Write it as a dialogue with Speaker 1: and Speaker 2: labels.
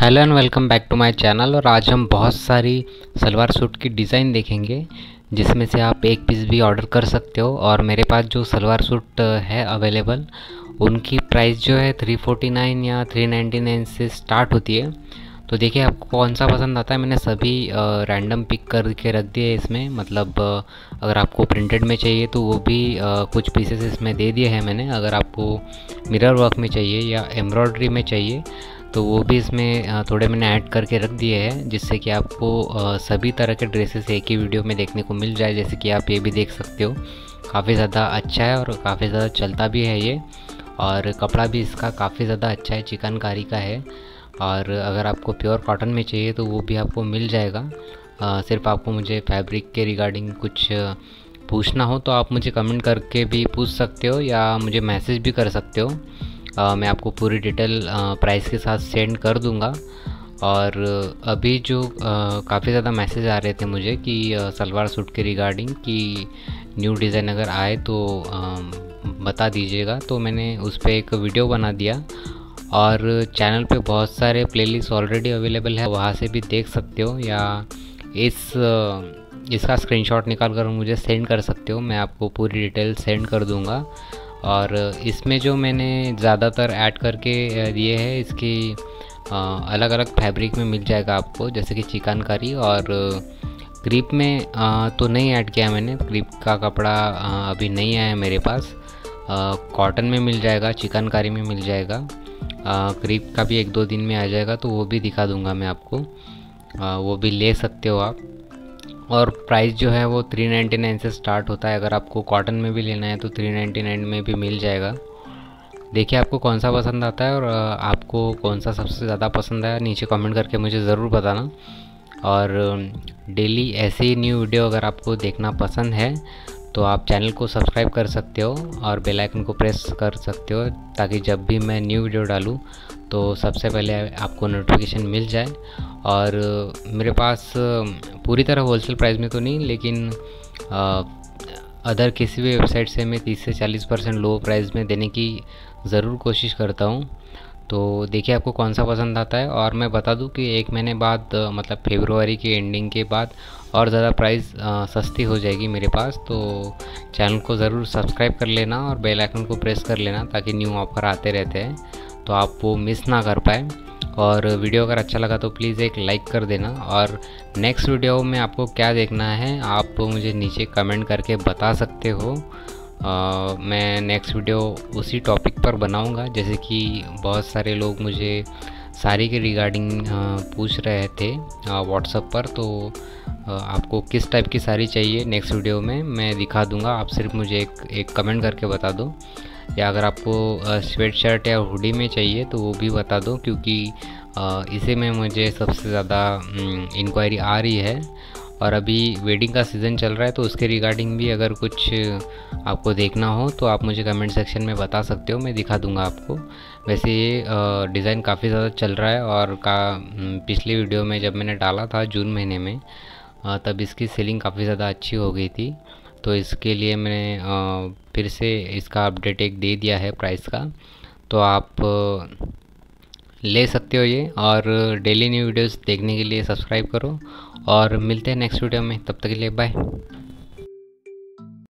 Speaker 1: Hello and welcome back to my channel. और आज हम बहुत सारी सलवार सूट की डिज़ाइन देखेंगे जिसमें से आप एक पीस भी ऑर्डर कर सकते हो। और मेरे पास जो सलवार सूट है अवेलेबल उनकी प्राइस जो है 349 या 399 से स्टार्ट होती है। तो देखिए आपको कौन सा पसंद आता है। मैंने सभी रैंडम पिक करके रख दिए है इसमें। मतलब अगर आपको प्रिंटेड में चाहिए तो वो भी कुछ पीसेस इसमें दे दिए हैं मैंने। अगर आपको मिरर वर्क में चाहिए या एम्ब्रॉयडरी में चाहिए तो वो भी इसमें थोड़े मैंने ऐड करके रख दिए हैं, जिससे कि आपको सभी तरह के ड्रेसेस एक ही वीडियो में देखने को मिल जाए। जैसे कि आप ये भी देख सकते हो, काफ़ी ज़्यादा अच्छा है और काफ़ी ज़्यादा चलता भी है ये। और कपड़ा भी इसका काफ़ी ज़्यादा अच्छा है, चिकनकारी का है। और अगर आपको प्योर कॉटन में चाहिए तो वो भी आपको मिल जाएगा। सिर्फ आपको मुझे फैब्रिक के रिगार्डिंग कुछ पूछना हो तो आप मुझे कमेंट करके भी पूछ सकते हो या मुझे मैसेज भी कर सकते हो। मैं आपको पूरी डिटेल प्राइस के साथ सेंड कर दूंगा। और अभी जो काफ़ी ज़्यादा मैसेज आ रहे थे मुझे कि सलवार सूट के रिगार्डिंग कि न्यू डिज़ाइन अगर आए तो बता दीजिएगा। तो मैंने उस पर एक वीडियो बना दिया। और चैनल पे बहुत सारे प्लेलिस्ट ऑलरेडी अवेलेबल है, वहाँ से भी देख सकते हो या इसका स्क्रीनशॉट निकाल कर मुझे सेंड कर सकते हो। मैं आपको पूरी डिटेल सेंड कर दूँगा। और इसमें जो मैंने ज़्यादातर ऐड करके दिए हैं इसकी अलग अलग फैब्रिक में मिल जाएगा आपको, जैसे कि चिकनकारी। और क्रीप में तो नहीं ऐड किया मैंने, क्रीप का कपड़ा अभी नहीं आया मेरे पास। कॉटन में मिल जाएगा, चिकनकारी में मिल जाएगा, क्रीप का भी 1-2 दिन में आ जाएगा, तो वो भी दिखा दूंगा मैं आपको। वो भी ले सकते हो आप। और प्राइस जो है वो 399 से स्टार्ट होता है। अगर आपको कॉटन में भी लेना है तो 399 में भी मिल जाएगा। देखिए आपको कौन सा पसंद आता है और आपको कौन सा सबसे ज़्यादा पसंद आया, नीचे कमेंट करके मुझे ज़रूर बताना। और डेली ऐसे ही न्यू वीडियो अगर आपको देखना पसंद है तो आप चैनल को सब्सक्राइब कर सकते हो और बेल आइकन को प्रेस कर सकते हो, ताकि जब भी मैं न्यू वीडियो डालूँ तो सबसे पहले आपको नोटिफिकेशन मिल जाए। और मेरे पास पूरी तरह होलसेल प्राइस में तो नहीं, लेकिन अदर किसी भी वेबसाइट से मैं 30 से 40% लो प्राइस में देने की ज़रूर कोशिश करता हूँ। तो देखिए आपको कौन सा पसंद आता है। और मैं बता दूं कि 1 महीने बाद मतलब फरवरी के एंडिंग के बाद और ज़्यादा प्राइस सस्ती हो जाएगी मेरे पास। तो चैनल को ज़रूर सब्सक्राइब कर लेना और बेल आइकन को प्रेस कर लेना, ताकि न्यू ऑफ़र आते रहते हैं तो आप वो मिस ना कर पाए। और वीडियो अगर अच्छा लगा तो प्लीज़ एक लाइक कर देना। और नेक्स्ट वीडियो में आपको क्या देखना है आप मुझे नीचे कमेंट करके बता सकते हो। मैं नेक्स्ट वीडियो उसी टॉपिक पर बनाऊंगा। जैसे कि बहुत सारे लोग मुझे साड़ी के रिगार्डिंग पूछ रहे थे व्हाट्सएप पर, तो आपको किस टाइप की साड़ी चाहिए नेक्स्ट वीडियो में मैं दिखा दूंगा। आप सिर्फ मुझे एक कमेंट करके बता दो। या अगर आपको स्वेट शर्ट या हुडी में चाहिए तो वो भी बता दो, क्योंकि इसी में मुझे सबसे ज़्यादा इंक्वायरी आ रही है। और अभी वेडिंग का सीज़न चल रहा है तो उसके रिगार्डिंग भी अगर कुछ आपको देखना हो तो आप मुझे कमेंट सेक्शन में बता सकते हो, मैं दिखा दूंगा आपको। वैसे ये डिज़ाइन काफ़ी ज़्यादा चल रहा है और पिछली वीडियो में जब मैंने डाला था जून महीने में तब इसकी सेलिंग काफ़ी ज़्यादा अच्छी हो गई थी। तो इसके लिए मैंने फिर से इसका अपडेट एक दे दिया है प्राइस का, तो आप ले सकते हो ये। और डेली न्यू वीडियोस देखने के लिए सब्सक्राइब करो और मिलते हैं नेक्स्ट वीडियो में। तब तक के लिए बाय।